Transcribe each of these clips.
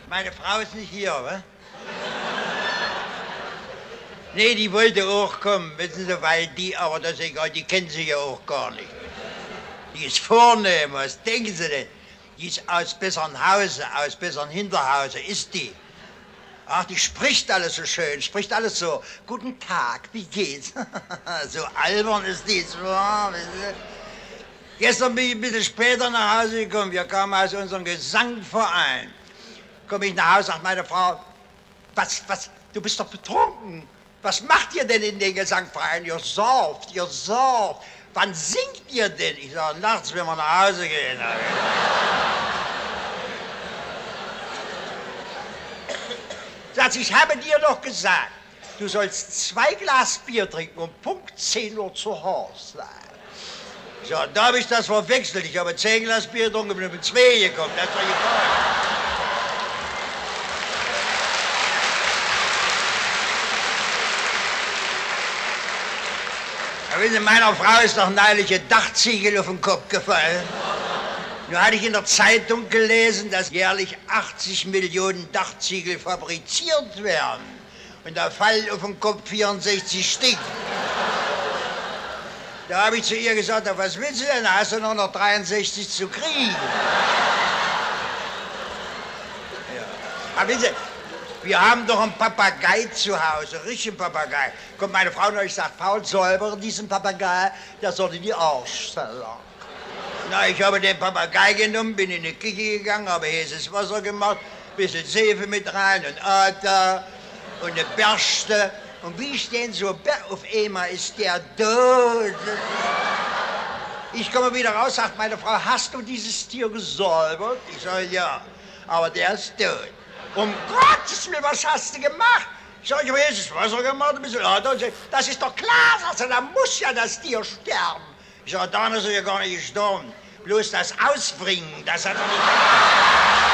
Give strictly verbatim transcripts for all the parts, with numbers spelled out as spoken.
Meine Frau ist nicht hier, wa? Nee, die wollte auch kommen, wissen Sie, weil die, aber das ist egal, die kennen Sie ja auch gar nicht. Die ist vornehm, was denken Sie denn? Die ist aus besseren Hause, aus besseren Hinterhause, ist die. Ach, die spricht alles so schön, spricht alles so, guten Tag, wie geht's? So albern ist die, so, wissen Sie? Gestern bin ich ein bisschen später nach Hause gekommen, wir kamen aus unserem Gesangverein. Komme ich nach Hause, sagt meine Frau, was, was, du bist doch betrunken. Was macht ihr denn in den Gesangverein? Ihr sauft, ihr sauft. Wann singt ihr denn? Ich sage, nachts, wenn wir nach Hause gehen. Sagt sie, ich habe dir doch gesagt, du sollst zwei Glas Bier trinken und Punkt zehn Uhr zu Hause sein. So, da habe ich das verwechselt. Ich habe zehn Glas Bier getrunken und bin mit zwei gekommen. Das ist doch egal. Wissen Sie, meiner Frau ist doch neulich ein Dachziegel auf den Kopf gefallen. Nun hatte ich in der Zeitung gelesen, dass jährlich achtzig Millionen Dachziegel fabriziert werden. Und da fallen auf den Kopf vierundsechzig Stück. Da habe ich zu ihr gesagt, was willst du denn? Da hast du noch, noch dreiundsechzig zu kriegen. Ja. Aber wissen Sie, wir haben doch einen Papagei zu Hause, einen richtigen Papagei. Kommt meine Frau und ich sagt, Paul, säubere diesen Papagei, der soll in die Arschzelle. Na, ich habe den Papagei genommen, bin in die Küche gegangen, habe heißes Wasser gemacht, ein bisschen Seife mit rein und Ader und eine Bürste. Und wie ich den so auf einmal ist der tot. Ich komme wieder raus, sagt meine Frau, hast du dieses Tier gesäubert? Ich sage, ja, aber der ist tot. Um Gottes Willen, was hast du gemacht? Ich sage, ich habe jetzt Wasser gemacht, ein bisschen Ader. Das ist doch klar, sagt sie, da muss ja das Tier sterben. Ich sage, dann ist er ja gar nicht gestorben. Bloß das Ausbringen, das hat er nicht gemacht.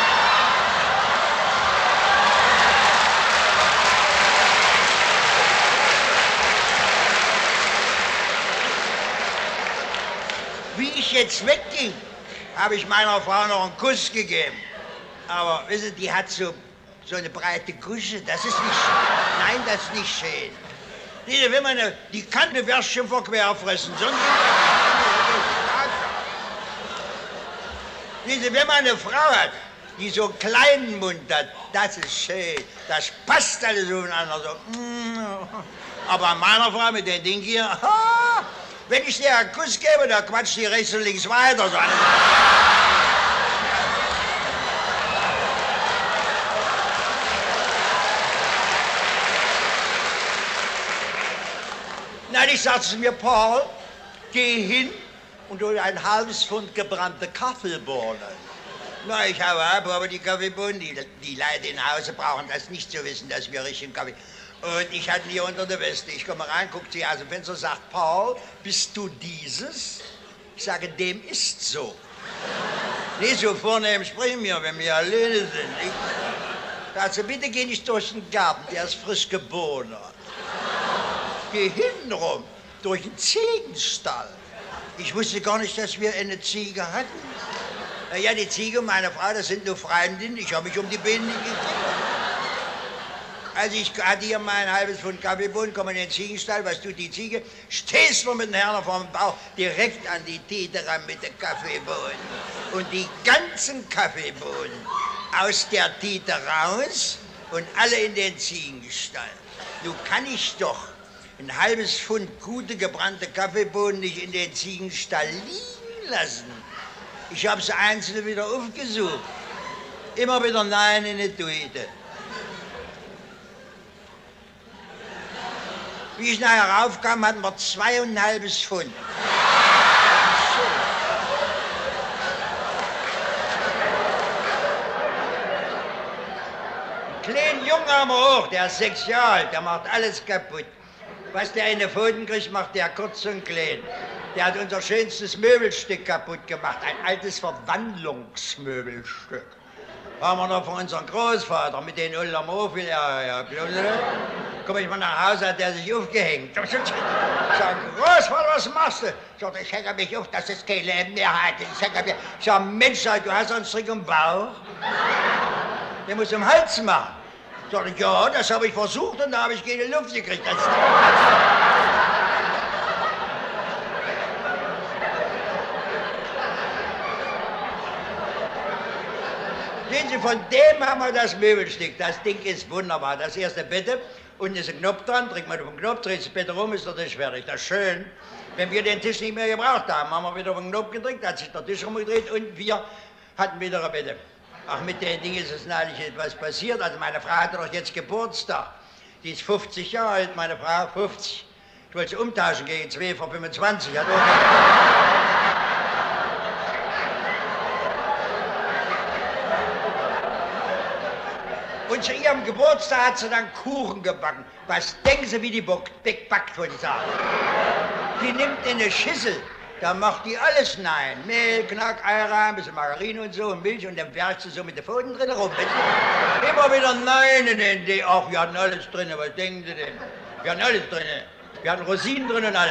Wie ich jetzt wegging, habe ich meiner Frau noch einen Kuss gegeben. Aber wissen Sie, die hat so, so eine breite Gusche, das ist nicht schön. Nein, das ist nicht schön. Die, wenn man eine, die kann eine Würstchen verquer fressen, sonst... Diese, wenn man eine Frau hat, die so einen kleinen Mund hat, das ist schön. Das passt alles aufeinander so. Aber meiner Frau mit dem Ding hier, ha, wenn ich dir einen Kuss gebe, dann quatscht die rechts und links weiter. So. Nein, ich sagte zu mir, Paul, geh hin und hol ein halbes Pfund gebrannte Kaffeebohnen. Na, ich hau ab, aber die Kaffeebohnen, die, die Leute in Hause brauchen das nicht zu wissen, dass wir richtigen Kaffee... Und ich hatte die unter der Weste. Ich komme rein, guckt sie aus dem Fenster und sagt, Paul, bist du dieses? Ich sage, dem ist so. Nicht so vornehm sprechen wir, wenn wir alleine sind. Ich sage, bitte geh nicht durch den Garten, der ist frisch geboren. Geh hinten rum, durch den Ziegenstall. Ich wusste gar nicht, dass wir eine Ziege hatten. Na ja, die Ziege und meine Frau, das sind nur Freundinnen. Ich habe mich um die Bienen nicht gekümmert. Also ich hatte hier mal ein halbes Pfund Kaffeebohnen, komme in den Ziegenstall, was tut die Ziege? Stehst du mit dem Herrn vor dem Bauch, direkt an die Tete ran mit den Kaffeebohnen. Und die ganzen Kaffeebohnen aus der Tete raus und alle in den Ziegenstall. Nun kann ich doch ein halbes Pfund gute gebrannte Kaffeebohnen nicht in den Ziegenstall liegen lassen. Ich habe sie einzeln wieder aufgesucht. Immer wieder nein in die Tüte. Wie ich nachher raufkam, hatten wir zweieinhalbes Pfund. Einen kleinen Jungen haben wir auch, der ist sechs Jahre alt, der macht alles kaputt. Was der in den Pfoten kriegt, macht der kurz und klein. Der hat unser schönstes Möbelstück kaputt gemacht, ein altes Verwandlungsmöbelstück. Haben wir noch von unserem Großvater mit den Ulmer Mofel, ja, ja, komm ich mal nach Hause, hat der sich aufgehängt. Ich sag, Großvater, was machst du? Ich sag, ich hänge mich auf, dass es kein Leben mehr hat. Ich sag, ich sag, Mensch, du hast einen Strick im Bauch. Der muss im Hals machen. Sag ich, ja, das habe ich versucht und da habe ich keine Luft gekriegt. Das Sehen Sie, von dem haben wir das Möbelstück. Das Ding ist wunderbar. Das erste Bett, unten ist ein Knopf dran, drückt man auf den Knopf, dreht das Bett rum, ist der Tisch fertig. Das ist schön. Wenn wir den Tisch nicht mehr gebraucht haben, haben wir wieder auf den Knopf gedrückt, hat sich der Tisch rumgedreht und wir hatten wieder ein Bett. Ach, mit den Dingen ist es neulich etwas passiert. Also meine Frau hatte doch jetzt Geburtstag. Die ist fünfzig Jahre alt, meine Frau, fünfzig. Ich wollte sie umtauschen gegen zwei vor fünfundzwanzig. Hat auch Und zu ihrem Geburtstag hat sie dann Kuchen gebacken. Was denken Sie, wie die backt, wollte ich sagen? Die nimmt in eine Schüssel, da macht die alles rein. Mehl, Knack, Eier, ein bisschen Margarine und so und Milch und dann werft sie so mit den Pfoten drin rum. Immer wieder Nein in den die. Ach, wir hatten alles drin, was denken Sie denn? Wir hatten alles drin. Wir hatten Rosinen drin und alles.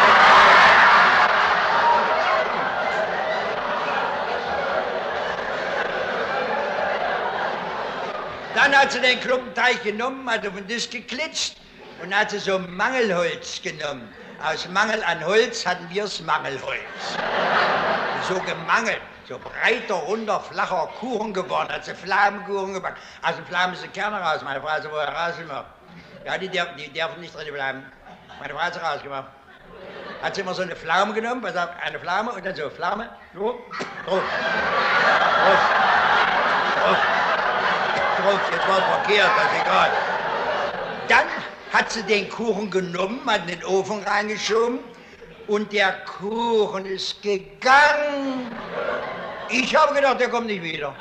Dann hat sie den Klumpenteig genommen, hat auf den Tisch geklitscht und hat sie so Mangelholz genommen. Aus Mangel an Holz hatten wir das Mangelholz. So gemangelt, so breiter, runder, flacher Kuchen geworden, hat sie Flammenkuchen gebacken. Aus den Flammen ist die Kerne raus, meine Frau hat sie woher rausgemacht. Ja, die, der, die dürfen nicht drin bleiben. Meine Frau hat sie rausgemacht. Hat sie immer so eine Pflaume genommen, pass auf, eine Pflaume und dann so Pflaume, so, drauf, drauf, drauf. Jetzt war es verkehrt, das ist egal. Dann hat sie den Kuchen genommen, hat in den Ofen reingeschoben und der Kuchen ist gegangen. Ich habe gedacht, der kommt nicht wieder.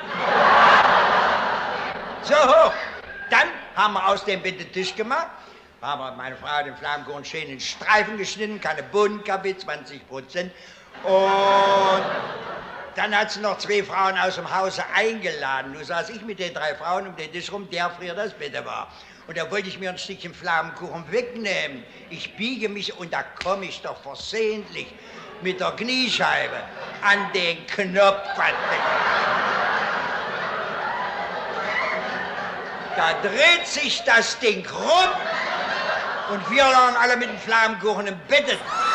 So, dann haben wir aus dem Bett den Tisch gemacht, haben wir meine Frau den Flammkuchen schön in Streifen geschnitten, keine Bohnen, Kaffee, zwanzig Prozent. Und dann hat sie noch zwei Frauen aus dem Hause eingeladen. Nun saß ich mit den drei Frauen um den Tisch rum, der früher das Bett war. Und da wollte ich mir ein Stückchen Flammkuchen wegnehmen. Ich biege mich und da komme ich doch versehentlich mit der Kniescheibe an den Knopf. Da dreht sich das Ding rum und wir lagen alle mit dem Flammkuchen im Bett.